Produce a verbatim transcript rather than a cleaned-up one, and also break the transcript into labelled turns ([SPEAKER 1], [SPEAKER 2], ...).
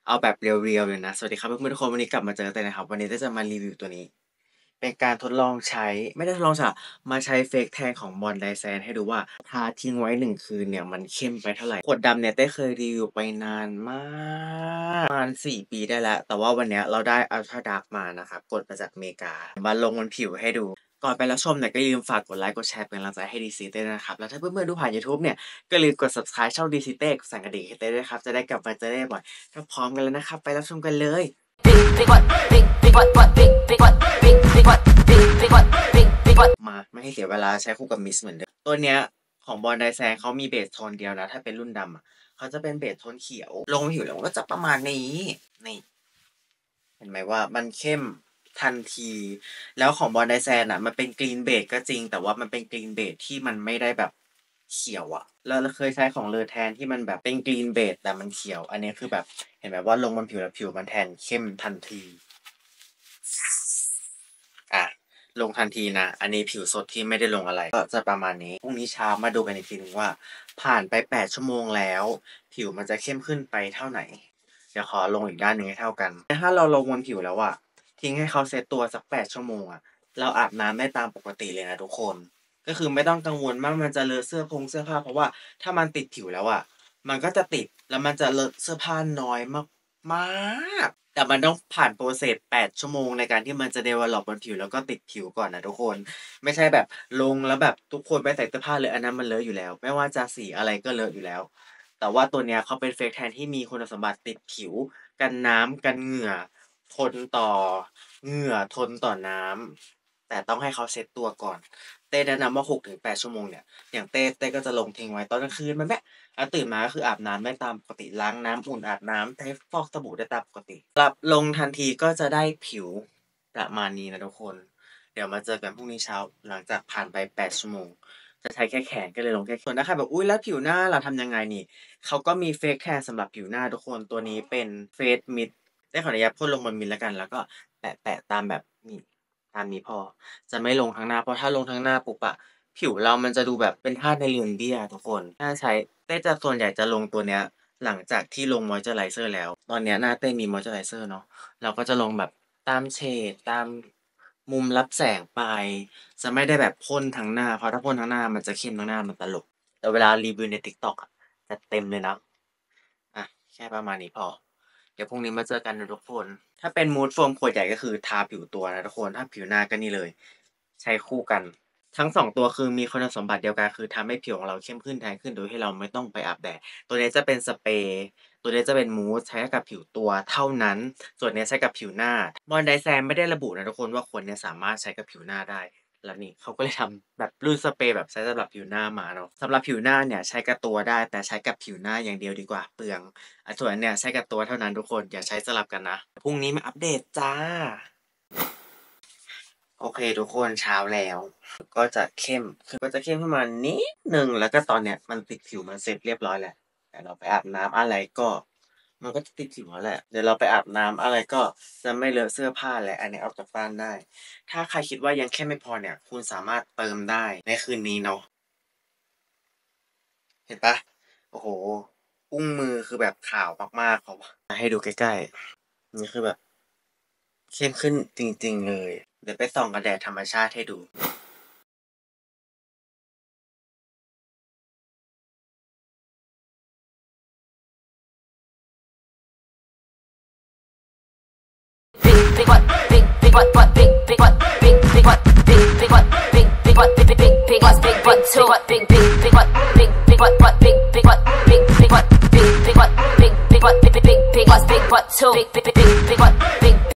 [SPEAKER 1] เอาแบบเรียวๆเลยนะสวัสดีครับเพื่อนๆทุกคนวันนี้กลับมาเจอกันนะครับวันนี้จะมารีวิวตัวนี้เป็นการทดลองใช้ไม่ได้ทดลองใช้มาใช้เฟกแทนของบอนไดแซนให้ดูว่าทาทิ้งไว้หนึ่งคืนเนี่ยมันเข้มไปเท่าไหร่ขวดดำเนี่ยได้เคยรีวิวไปนานมากประมาณสี่ปีได้แล้วแต่ว่าวันนี้เราได้อัลตร้าดาร์กมานะครับกดมาจากอเมริกามาลงบนผิวให้ดูก่อนไปแล้วชมเนี่ยก็อย่าลืมฝากกดไลค์กดแชร์เป็นกำลังใจให้ดีซีเต้นะครับแล้วถ้าเพื่อนๆดูผ่าน YouTube เนี่ยก็ลืมกด Subscribe ช่องดีซีเต้สั่นกระดิ่งให้เต้ด้วยครับจะได้กลับมาเจอได้บ่อยถ้าพร้อมกันแล้วนะครับไปรับชมกันเลยมาไม่ให้เสียเวลาใช้คู่กับมิสเหมือนเดิมตัวเนี้ยของบอนไดแซนเขามีเบสโทนเดียวนะถ้าเป็นรุ่นดำอ่ะเขาจะเป็นเบสโทนเขียวลงผิวแล้วก็จะประมาณนี้นี่เห็นไหมว่ามันเข้มทันทีแล้วของบอนไดแซนอ่ะมันเป็นกรีนเบสก็จริงแต่ว่ามันเป็นกรีนเบสที่มันไม่ได้แบบเขียวอ่ะเราเคยใช้ของเลอแทนที่มันแบบเป็นกรีนเบสแต่มันเขียวอันนี้คือแบบเห็นไหมว่าลงบนผิวแล้วผิวมันแทนเข้มทันทีอ่ะลงทันทีนะอันนี้ผิวสดที่ไม่ได้ลงอะไรก็จะประมาณนี้พรุ่งนี้เช้ามาดูกันอีกทีนึงว่าผ่านไปแปดชั่วโมงแล้วผิวมันจะเข้มขึ้นไปเท่าไหนเดี๋ยวขอลงอีกด้านหนึ่งให้เท่ากันถ้าเราลงบนผิวแล้วอะทิ้งให้เขาเซตตัวสักแปดชั่วโมงอะเราอาบน้ำได้ตามปกติเลยนะทุกคนก็คือไม่ต้องกังวลว่ามันจะเลอะเสื้อพงเสื้อผ้าเพราะว่าถ้ามันติดผิวแล้วอะมันก็จะติดแล้วมันจะเลอะเสื้อผ้าน้อยมากมากแต่มันต้องผ่านโปรเซสแปดชั่วโมงในการที่มันจะเดเวลลอปบนผิวแล้วก็ติดผิวก่อนนะทุกคนไม่ใช่แบบลงแล้วแบบทุกคนไปใส่เสื้อผ้าเลยอันนั้นมันเลอะอยู่แล้วไม่ว่าจะสีอะไรก็เลอะอยู่แล้วแต่ว่าตัวเนี้ยเขาเป็นเฟกแทนที่มีคุณสมบัติติดผิวกันน้ำกันเหงื่อทนต่อเหงื่อทนต่อน้ำแต่ต้องให้เขาเซตตัวก่อนเต้แนะนำว่า หกถึงแปด ชั่วโมงเนี่ยอย่างเต้เต้ก็จะลงทิ้งไว้ตอนกลางคืนมันแม่แล้วตื่นมาก็คืออาบน้ำได้ตามปกติล้างน้ำอุ่นอาบน้ำใช้ฟอกสบู่ได้ตามปกติหลับลงทันทีก็จะได้ผิวประมาณนี้นะทุกคนเดี๋ยวมาเจอกันพรุ่งนี้เช้าหลังจากผ่านไปแปดชั่วโมงจะใช้แค่แขนก็เลยลงแค่ส่วนถ้าใครแบบอุ้ยแล้วผิวหน้าเราทำยังไงนี่เขาก็มีเฟกแคร์สำหรับผิวหน้าทุกคนตัวนี้เป็นเฟสมิดได้ขออนุญาตพ่นลงบนมิดแล้วกันแล้วก็แปะๆตามแบบนี้ตามนี้พอจะไม่ลงทั้งหน้าเพราะถ้าลงทั้งหน้าปุ๊บอะผิวเรามันจะดูแบบเป็นธาตุในเรือนเบี้ยทุกคนน่าใช้เต้จะส่วนใหญ่จะลงตัวเนี้ยหลังจากที่ลงมอยเจอร์ไรเซอร์แล้วตอนเนี้ยหน้าเต้มีมอยเจอร์ไรเซอร์เนาะเราก็จะลงแบบตามเฉดตามมุมรับแสงไปจะไม่ได้แบบพ่นทั้งหน้าเพราะถ้าพ่นทั้งหน้ามันจะเข้มทั้งหน้ามันตลกแต่เวลารีวิวใน TikTok อะจะเต็มเลยนะอ่ะแค่ประมาณนี้พอเดี๋ยวพรุ่งนี้มาเจอกันนะทุกคนถ้าเป็นมูดโฟมขวดใหญ่ก็คือทาผิวตัวนะทุกคนถ้าผิวหน้าก็นี่เลยใช้คู่กันทั้งสองตัวคือมีคุณสมบัติเดียวกันคือทำให้ผิวของเราเข้มขึ้นแทนขึ้นโดยที่เราไม่ต้องไปอาบแดดตัวนี้จะเป็นสเปรย์ตัวนี้จะเป็นมูสใช้กับผิวตัวเท่านั้นส่วนนี้ใช้กับผิวหน้าบอนไดแซนไม่ได้ระบุนะทุกคนว่าควรเนี่ยสามารถใช้กับผิวหน้าได้แล้วนี่เขาก็เลยทำแบบรุ่นสเปรย์แบบใช้สำหรับผิวหน้ามาเนาะสำหรับผิวหน้าเนี่ยใช้กับตัวได้แต่ใช้กับผิวหน้าอย่างเดียวดีกว่าเปลืองส่วนเนี่ยใช้กับตัวเท่านั้นทุกคนอย่าใช้สลับกันนะพรุ่งนี้มาอัปเดตจ้าโอเคทุกคนเช้าแล้วก็จะเข้มคือก็จะเข้มขึ้นมานิดนึงแล้วก็ตอนเนี้ยมันติดผิวมันเสร็จเรียบร้อยแล้วแต่เราไปอาบน้ำอะไรก็มันก็จะติดผิวแล้วแหละเดี๋ยวเราไปอาบน้ำอะไรก็จะไม่เลอะเสื้อผ้าแหละอันนี้ออกจากบ้านได้ถ้าใครคิดว่ายังเข้มไม่พอเนี่ยคุณสามารถเติมได้ในคืนนี้เนาะเห็นปะโอ้โหอุ้งมือคือแบบขาวมากๆเขาให้ดูใกล้ๆนี่คือแบบเข้มขึ้นจริงๆเลยเดี๋ยวไปส่องกระแดดธรรมชาติให้ดู